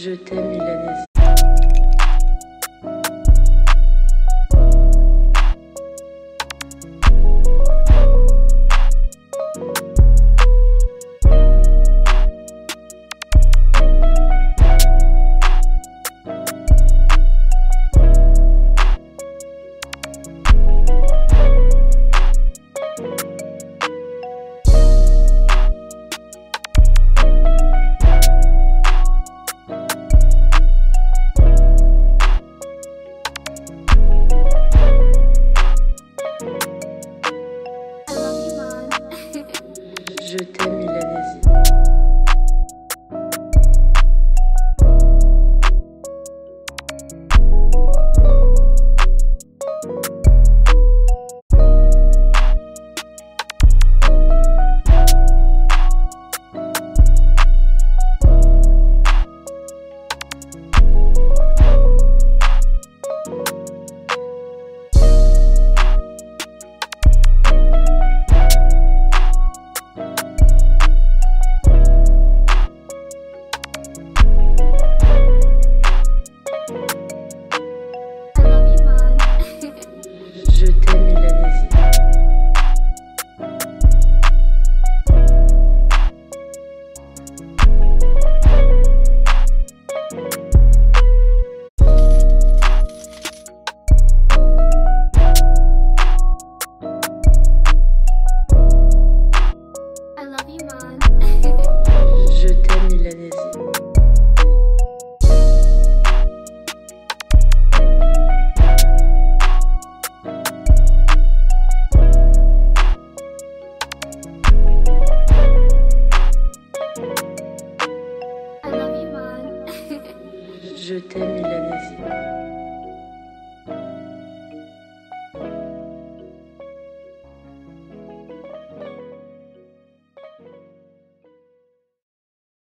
Je t'aime, Milanezie. Je t'aime, Milanezie. Je t'aime, Milanezie. I love you, Mon. Je t'aime, Milanezie. I love you, Mon. Je t'aime, Milanezie.